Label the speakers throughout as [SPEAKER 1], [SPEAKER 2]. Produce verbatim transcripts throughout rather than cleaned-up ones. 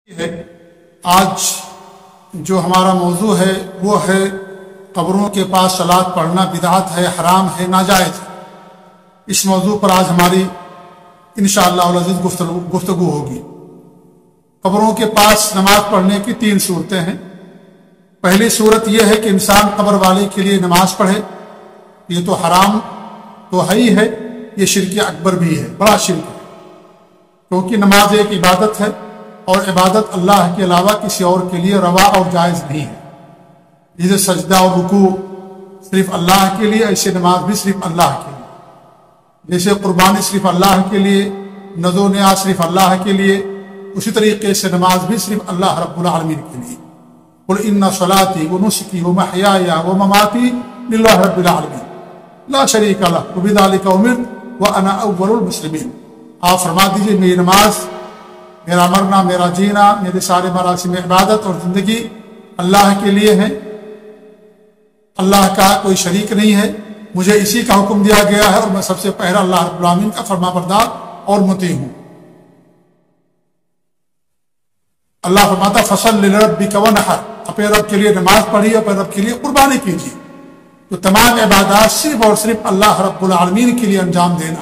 [SPEAKER 1] ہے آج جو ہمارا موضوع ہے وہ ہے قبروں کے پاس صلاۃ پڑھنا بدعت ہے، حرام ہے، ناجائز ہے۔ اس موضوع پر آج ہماری انشاءاللہ العزیز گفتگو گفتگو ہوگی۔ قبروں کے پاس نماز پڑھنے کی تین صورتیں ہیں۔ پہلی صورت یہ ہے کہ انسان قبر والے کے لیے نماز پڑھے، یہ تو حرام تو ہے ہی ہے، یہ شرک اکبر بھی ہے، بڑا شرک ہے، کیونکہ نماز ایک عبادت ہے اور عبادت اللہ کے علاوہ کسی اور کے لیے روا اور جائز نہیں ہے۔ جیسے سجدہ اور رکوع صرف اللہ کے لیے، ایسے نماز بھی صرف اللہ کے لیے۔ جیسے قربانی صرف اللہ کے لیے، نذر و نیاز صرف اللہ کے لیے، اسی طریقے سے نماز بھی صرف اللہ رب العالمین کے لیے۔ قل ان صلاتی ونسکی ومحیای ومماتی للہ رب العالمین لا شریک لہ وبذلک امرت وانا اول المسلمین۔ آپ فرما دیجیے میری نماز، میرا مرنا، میرا جینا، میرے سارے مراسم عبادت اور زندگی اللہ کے لیے ہے، اللہ کا کوئی شریک نہیں ہے، مجھے اسی کا حکم دیا گیا ہے اور میں سب سے پہلا اللہ رب العالمین کا فرما بردار اور مطیع ہوں۔ اللہ فرماتا فصل لربک ونحر، اپنے رب کے لیے نماز پڑھیے، اپنے رب کے لیے قربانی کیجیے۔ تو تمام عبادات صرف اور صرف اللہ رب العالمین کے لیے انجام دینا۔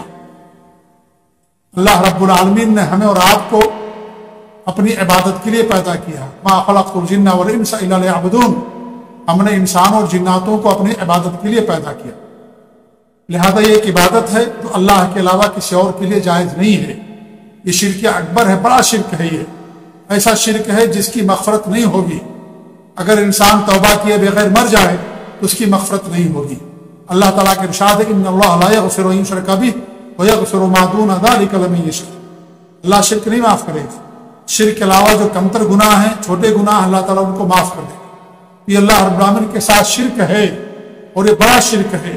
[SPEAKER 1] اللہ رب العالمین نے ہمیں اور آپ کو اپنی عبادت کے لیے پیدا کیا۔ ما خلقت الجن والانس الا لیعبدون، ہم نے انسان اور جناتوں کو اپنی عبادت کے لیے پیدا کیا، لہذا یہ ایک عبادت ہے جو اللہ کے علاوہ کسی اور کے لیے جائز نہیں ہے۔ یہ شرک اکبر ہے، بڑا شرک ہے، یہ ایسا شرک ہے جس کی مغفرت نہیں ہوگی۔ اگر انسان توبہ کیے بغیر مر جائے تو اس کی مغفرت نہیں ہوگی۔ اللہ تعالیٰ کے ارشاد ہے ان اللہ لا یغفر ان یشرک بہ ویغفر ما دون ذلک لمن یشاء، اللہ شرک نہیں معاف کرے گا، شرک کے علاوہ جو کمتر گناہ ہیں، چھوٹے گناہ، اللہ تعالیٰ ان کو معاف کر دے گا۔ یہ اللہ رب العالمین کے ساتھ شرک ہے اور یہ بڑا شرک ہے۔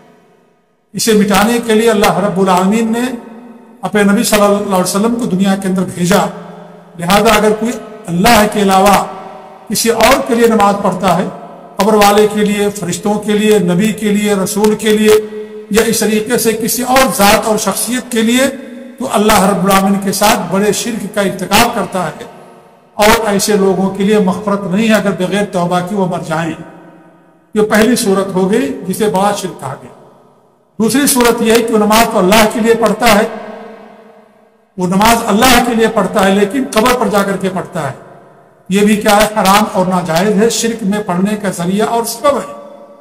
[SPEAKER 1] اسے مٹانے کے لیے اللہ رب العالمین نے اپنے نبی صلی اللہ علیہ وسلم کو دنیا کے اندر بھیجا، لہذا اگر کوئی اللہ کے علاوہ کسی اور کے لیے نماز پڑھتا ہے، قبر والے کے لیے، فرشتوں کے لیے، نبی کے لیے، رسول کے لیے، یا اس طریقے سے کسی اور ذات اور شخصیت کے لیے، تو اللہ رب العالمین کے ساتھ بڑے شرک کا ارتکاب کرتا ہے، اور ایسے لوگوں کے لیے مغفرت نہیں ہے اگر بغیر توبہ کی وہ مر جائیں۔ یہ پہلی صورت ہو گئی جسے بڑا شرک کہا گیا۔ دوسری صورت یہ ہے کہ وہ نماز تو اللہ کے لیے پڑھتا ہے، وہ نماز اللہ کے لیے پڑھتا ہے لیکن قبر پر جا کر کے پڑھتا ہے۔ یہ بھی کیا ہے؟ حرام اور ناجائز ہے، شرک میں پڑھنے کا ذریعہ اور سبب ہے۔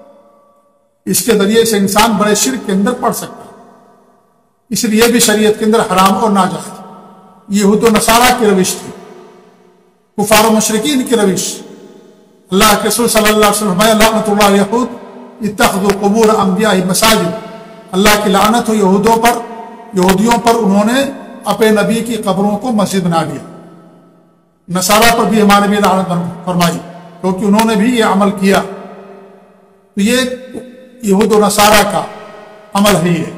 [SPEAKER 1] اس کے ذریعے سے انسان بڑے شرک کے اندر پڑھ سکتا ہے، اس لیے بھی شریعت کے اندر حرام اور ناجائز۔ یہود و نصارہ کی روش تھی، کفار و مشرکین کی روش۔ اللہ کے رسول صلی اللہ علیہ وسلم لعنت اللہ یہود اتخذوا قبور انبیاء مساجد، اللہ کی لعنت ہو یہودوں پر، یہودیوں پر، انہوں نے اپنے نبی کی قبروں کو مسجد بنا لیا۔ نصارہ پر بھی ہمارے بھی لعنت فرمائی کیونکہ انہوں نے بھی یہ عمل کیا۔ تو یہ یہود و نصارہ کا عمل ہے یہ،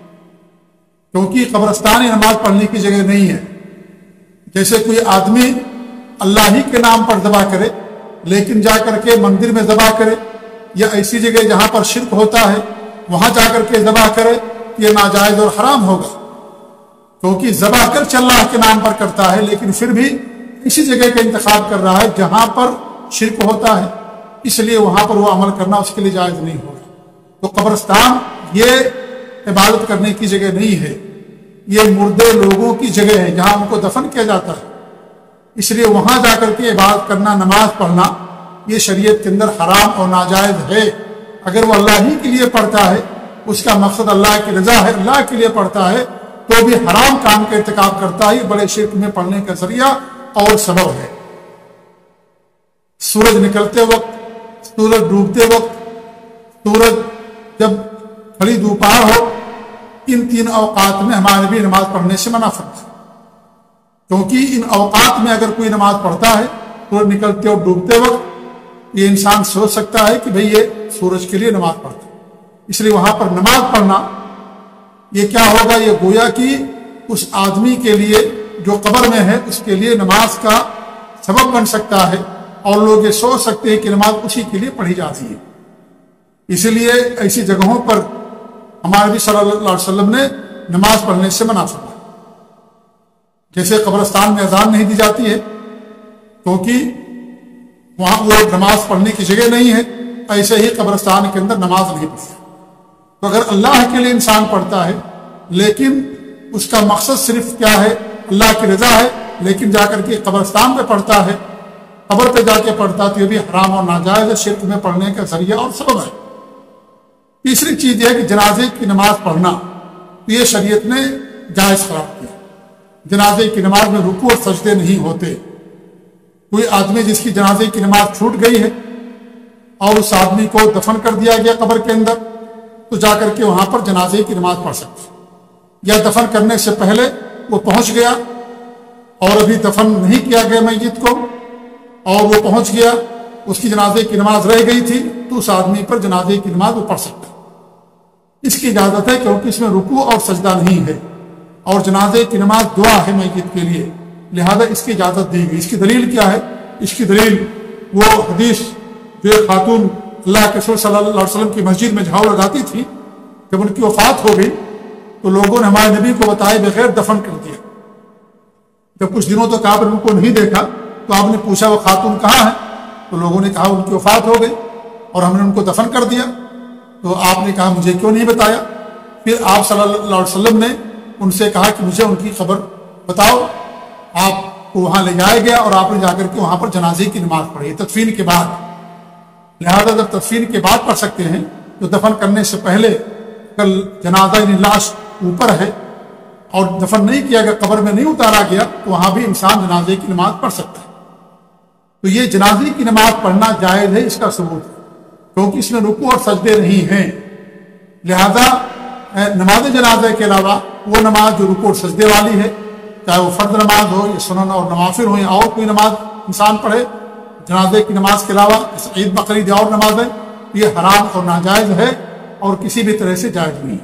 [SPEAKER 1] کیونکہ قبرستان نماز پڑھنے کی جگہ نہیں ہے۔ جیسے کوئی آدمی اللہ ہی کے نام پر ذبح کرے لیکن جا کر کے مندر میں ذبح کرے، یا ایسی جگہ جہاں پر شرک ہوتا ہے وہاں جا کر کے ذبح کرے، یہ ناجائز اور حرام ہوگا، کیونکہ ذبح کر اللہ کے نام پر کرتا ہے لیکن پھر بھی اسی جگہ کا انتخاب کر رہا ہے جہاں پر شرک ہوتا ہے، اس لیے وہاں پر وہ عمل کرنا اس کے لیے جائز نہیں ہوگا۔ تو قبرستان یہ عبادت کرنے کی جگہ نہیں ہے، یہ مردے لوگوں کی جگہ ہے جہاں ان کو دفن کیا جاتا ہے، اس لیے وہاں جا کر کے عبادت کرنا، نماز پڑھنا، یہ شریعت کے اندر حرام اور ناجائز ہے۔ اگر وہ اللہ ہی کے لیے پڑھتا ہے، اس کا مقصد اللہ کی رضا ہے، اللہ کے لیے پڑھتا ہے، تو بھی حرام کام کا ارتکاب کرتا ہے، بڑے شرک میں پڑھنے کا ذریعہ اور سبب ہے۔ سورج نکلتے وقت، سورج ڈوبتے وقت، سورج جب کھڑی دوپہر ہو، ان تین اوقات میں ہمارے بھی نماز پڑھنے سے منع فرمایا، کیونکہ ان اوقات میں اگر کوئی نماز پڑھتا ہے سورج نکلتے اور ڈوبتے وقت، یہ انسان سوچ سکتا ہے کہ بھئی یہ سورج کے لیے نماز پڑھتا ہے، اس لیے وہاں پر نماز پڑھنا یہ کیا ہوگا؟ یہ گویا کہ اس آدمی کے لیے جو قبر میں ہے اس کے لیے نماز کا سبب بن سکتا ہے، اور لوگ یہ سوچ سکتے ہیں کہ نماز اسی کے لیے پڑھی جاتی ہے۔ اس لیے ایسی جگہوں پر ہمارے نبی صلی اللہ علیہ وسلم نے نماز پڑھنے سے منع فرمایا۔ جیسے قبرستان میں اذان نہیں دی جاتی ہے، کیونکہ وہاں وہ نماز پڑھنے کی جگہ نہیں ہے، ایسے ہی قبرستان کے اندر نماز نہیں پڑھتا۔ تو اگر اللہ کے لیے انسان پڑھتا ہے لیکن اس کا مقصد صرف کیا ہے، اللہ کی رضا ہے، لیکن جا کر کے قبرستان پہ پڑھتا ہے، قبر پہ جا کے پڑھتا تو یہ بھی حرام اور ناجائز ہے، شرک میں پڑھنے کا ذریعہ اور سبب ہے۔ تیسری چیز یہ ہے کہ جنازے کی نماز پڑھنا، تو یہ شریعت نے جائز قرار کیا۔ جنازے کی نماز میں رکوع اور سجدے نہیں ہوتے۔ کوئی آدمی جس کی جنازے کی نماز چھوٹ گئی ہے اور اس آدمی کو دفن کر دیا گیا قبر کے اندر، تو جا کر کے وہاں پر جنازے کی نماز پڑھ سکتے، یا دفن کرنے سے پہلے وہ پہنچ گیا اور ابھی دفن نہیں کیا گیا میت کو اور وہ پہنچ گیا، اس کی جنازے کی نماز رہ گئی تھی، تو اس آدمی پر جنازے کی نماز وہ پڑھ سکتا ہے۔ اس کی اجازت ہے کیونکہ اس میں رکوع اور سجدہ نہیں ہے، اور جنازے کی نماز دعا ہے میت کے لیے، لہذا اس کی اجازت دی گئی۔ اس کی دلیل کیا ہے؟ اس کی دلیل وہ حدیث جو ایک خاتون اللہ کے رسول صلی اللہ علیہ وسلم کی مسجد میں جھاڑو لگاتی تھی، جب ان کی وفات ہو گئی تو لوگوں نے ہمارے نبی کو بتائے بغیر دفن کر دیا۔ جب کچھ دنوں تک آپ نے ان کو نہیں دیکھا تو آپ نے پوچھا وہ خاتون کہاں ہے؟ تو لوگوں نے کہا ان کی وفات ہو گئی اور ہم نے ان کو دفن کر دیا۔ تو آپ نے کہا مجھے کیوں نہیں بتایا؟ پھر آپ صلی اللہ علیہ وسلم نے ان سے کہا کہ مجھے ان کی خبر بتاؤ۔ آپ کو وہاں لے جایا گیا اور آپ نے جا کر کے وہاں پر جنازے کی نماز پڑھی تدفین کے بعد۔ لہذا جب تدفین کے بعد پڑھ سکتے ہیں تو دفن کرنے سے پہلے کل جنازہ یعنی لاش اوپر ہے اور دفن نہیں کیا گیا، قبر میں نہیں اتارا گیا، تو وہاں بھی انسان جنازے کی نماز پڑھ سکتا ہے۔ تو یہ جنازے کی نماز پڑھنا جائز ہے، اس کا ثبوت ہے کیونکہ اس میں رکوع اور سجدے نہیں ہیں۔ لہذا نماز جنازے کے علاوہ وہ نماز جو رکوع اور سجدے والی ہے، چاہے وہ فرض نماز ہو یا سنن اور نوافل ہو یا اور کوئی نماز انسان پڑھے جنازے کی نماز کے علاوہ، عید بقرعید یا اور نماز ہے، یہ حرام اور ناجائز ہے اور کسی بھی طرح سے جائز نہیں ہے۔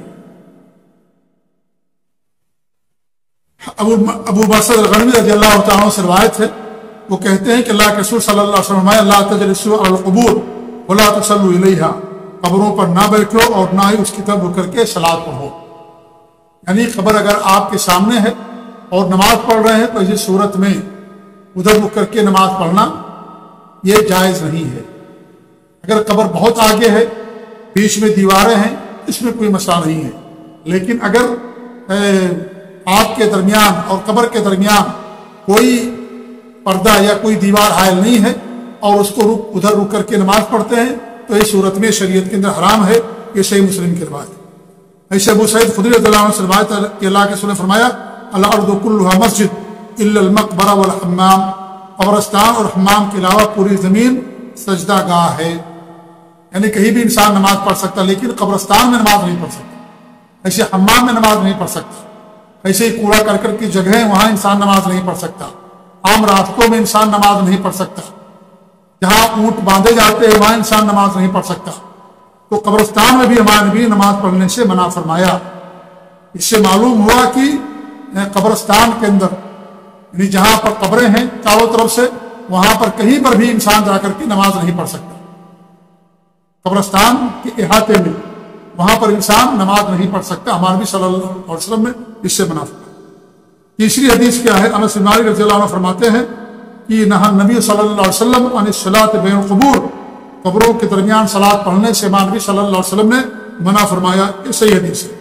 [SPEAKER 1] ابو ابو بصر الغنوی رضی اللہ تعالیٰ عنہ سے روایت ہے، وہ کہتے ہیں کہ اللہ کے رسول صلی اللہ علیہ وسلم فرمایا لا تجلسوا علی القبور ولا تصلوا الیہا، قبروں پر نہ بیٹھو اور نہ ہی اس کی طرف رک کر کے صلاۃ پڑھو۔ یعنی قبر اگر آپ کے سامنے ہے اور نماز پڑھ رہے ہیں تو اسی صورت میں ادھر رک کر کے نماز پڑھنا یہ جائز نہیں ہے۔ اگر قبر بہت آگے ہے، بیچ میں دیواریں ہیں، اس میں کوئی مسئلہ نہیں ہے، لیکن اگر آپ کے درمیان اور قبر کے درمیان کوئی پردہ یا کوئی دیوار حائل نہیں ہے اور اس کو رک ادھر رک کر کے نماز پڑھتے ہیں تو اس صورت میں شریعت کے اندر حرام ہے۔ یہ صحیح مسلم کی روایت ہے۔ ایسے ابو سعید خدری رضی اللہ عنہ سے روایت ہے کہ اللہ کے رسول نے فرمایا الارض کلها مسجد الا المقبرہ والحمام، قبرستان اور حمام کے علاوہ پوری زمین سجدہ گاہ ہے۔ یعنی کہیں بھی انسان نماز پڑھ سکتا لیکن قبرستان میں نماز نہیں پڑھ سکتا، ایسے حمام میں نماز نہیں پڑھ سکتا، ایسے ہی کوڑا کرکٹ کی جگہیں وہاں انسان نماز نہیں پڑھ سکتا، عام راستوں میں انسان نماز نہیں پڑھ سکتا، جہاں اونٹ باندھے جاتے ہیں وہاں انسان نماز نہیں پڑھ سکتا۔ تو قبرستان میں بھی ہمارے نبی نماز پڑھنے سے منع فرمایا۔ اس سے معلوم ہوا کہ قبرستان کے اندر یعنی جہاں پر قبریں ہیں چاروں طرف سے، وہاں پر کہیں پر بھی انسان جا کر کے نماز نہیں پڑھ سکتا۔ قبرستان کے احاطے میں وہاں پر انسان نماز نہیں پڑھ سکتا، ہمارے نبی صلی اللہ علیہ وسلم نے اس سے منع فرمایا۔ تیسری حدیث کیا ہے؟ انس بن مالک رضی اللہ عنہ فرماتے ہیں کہ نہا نبی صلی اللہ علیہ وسلم عن الصلاۃ بین القبور، قبروں کے درمیان صلاۃ پڑھنے سے ہمارے نبی صلی اللہ علیہ وسلم نے منع فرمایا۔ یہ صحیح حدیث ہے،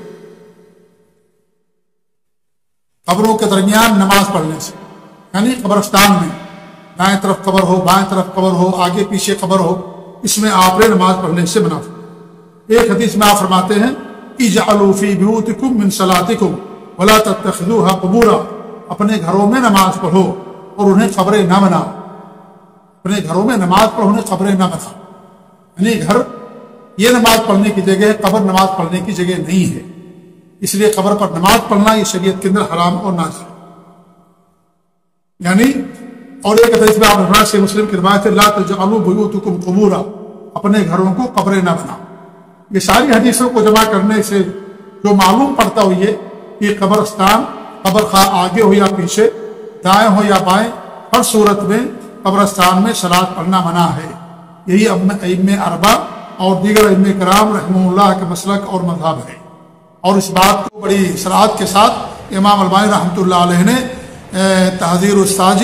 [SPEAKER 1] قبروں کے درمیان نماز پڑھنے سے، یعنی قبرستان میں دائیں طرف قبر ہو، بائیں طرف قبر ہو، آگے پیچھے قبر ہو، اس میں آپ نے نماز پڑھنے سے منع فرمایا۔ ایک حدیث میں آپ فرماتے ہیں اجعلوا فی بیوتکم من صلاتکم ولا تتخذوها قبورا، اپنے گھروں میں نماز پڑھو اور انہیں قبریں نہ بناؤ، اپنے گھروں میں نماز پڑھو انہیں قبریں نہ بناؤ۔ یعنی گھر یہ نماز پڑھنے کی جگہ ہے، قبر نماز پڑھنے کی جگہ نہیں ہے، اس لیے قبر پر نماز پڑھنا یہ شریعت کے اندر حرام اور ناجائز۔ یعنی اور ایک حدیث میں آپ نے سے مسلم کی روایت ہے لا تجعلوا بیوتکم قبورا، اپنے گھروں کو قبریں نہ بناؤ۔ یہ ساری حدیثوں کو جمع کرنے سے جو معلوم پڑتا ہو یہ کہ قبرستان، قبر خواہ آگے ہو یا پیچھے، دائیں ہو یا بائیں، ہر صورت میں قبرستان میں صلاۃ پڑھنا منع ہے۔ یہی ائمہ اربع اور دیگر ائمہ کرام رحمہ اللہ کے مسلک اور مذہب ہے، اور اس بات کو بڑی صراحت کے ساتھ امام البانی رحمۃ اللہ علیہ نے تحذیر الساجد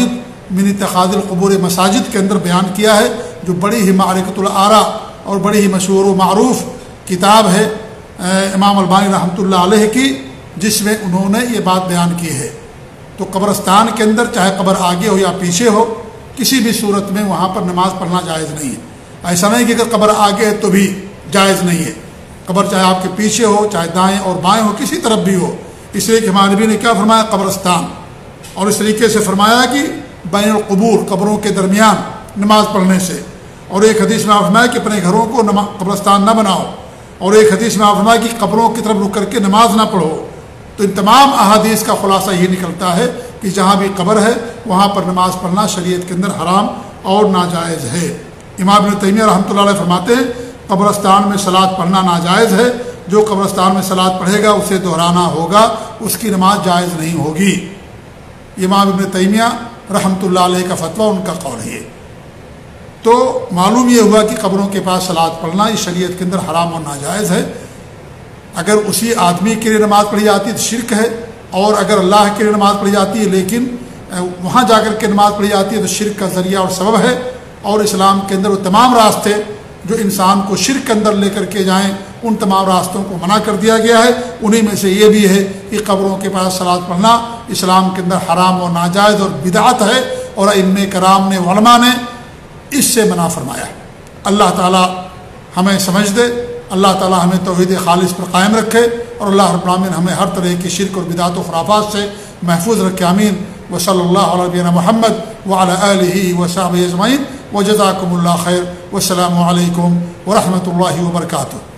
[SPEAKER 1] من اتخاذ القبور مساجد کے اندر بیان کیا ہے، جو بڑی ہی معرکۃ الآراء اور بڑی ہی مشہور و معروف کتاب ہے امام البانی رحمۃ اللہ علیہ کی، جس میں انہوں نے یہ بات بیان کی ہے۔ تو قبرستان کے اندر چاہے قبر آگے ہو یا پیچھے ہو، کسی بھی صورت میں وہاں پر نماز پڑھنا جائز نہیں ہے۔ ایسا نہیں کہ اگر قبر آگے ہے تو بھی جائز نہیں ہے، قبر چاہے آپ کے پیچھے ہو، چاہے دائیں اور بائیں ہو، کسی طرف بھی ہو۔ اس لیے کہ ہمارے نبی نے کیا فرمایا؟ قبرستان، اور اس طریقے سے فرمایا کہ بین القبور، قبروں کے درمیان نماز پڑھنے سے۔ اور ایک حدیث میں آپ فرمایا کہ اپنے گھروں کو قبرستان نہ بناؤ، اور ایک حدیث میں آپ فرمایا کہ قبروں کی طرف رک کر کے نماز نہ پڑھو۔ تو ان تمام احادیث کا خلاصہ یہ نکلتا ہے کہ جہاں بھی قبر ہے وہاں پر نماز پڑھنا شریعت کے اندر حرام اور ناجائز ہے۔ امام ابن تیمیہ رحمۃ اللہ علیہ فرماتے ہیں قبرستان میں صلاۃ پڑھنا ناجائز ہے، جو قبرستان میں صلاۃ پڑھے گا اسے دہرانا ہوگا، اس کی نماز جائز نہیں ہوگی۔ امام ابن تیمیہ رحمۃ اللہ علیہ کا فتویٰ، ان کا قول ہے۔ تو معلوم یہ ہوا کہ قبروں کے پاس صلاۃ پڑھنا اس شریعت کے اندر حرام اور ناجائز ہے۔ اگر اسی آدمی کے لیے نماز پڑھی جاتی ہے تو شرک ہے، اور اگر اللہ کے لیے نماز پڑھی جاتی ہے لیکن وہاں جا کر کے نماز پڑھی جاتی ہے تو شرک کا ذریعہ اور سبب ہے۔ اور اسلام کے اندر وہ تمام راستے جو انسان کو شرک کے اندر لے کر کے جائیں، ان تمام راستوں کو منع کر دیا گیا ہے۔ انہی میں سے یہ بھی ہے کہ قبروں کے پاس صلاۃ پڑھنا اسلام کے اندر حرام اور ناجائز اور بدعت ہے، اور ائمہ کرام نے، علماء نے اس سے منع فرمایا ہے۔ اللہ تعالی ہمیں سمجھ دے، اللہ تعالی ہمیں توحید خالص پر قائم رکھے، اور اللہ رب العالمین ہمیں ہر طرح کی شرک اور بدعت و خرافات سے محفوظ رکھے، آمین۔ وصلی اللہ علی نبینا محمد وعلی آلہ وصحبہ اجمعین، وجزاکم اللہ خیر، والسلام علیکم ورحمۃ اللہ وبرکاتہ۔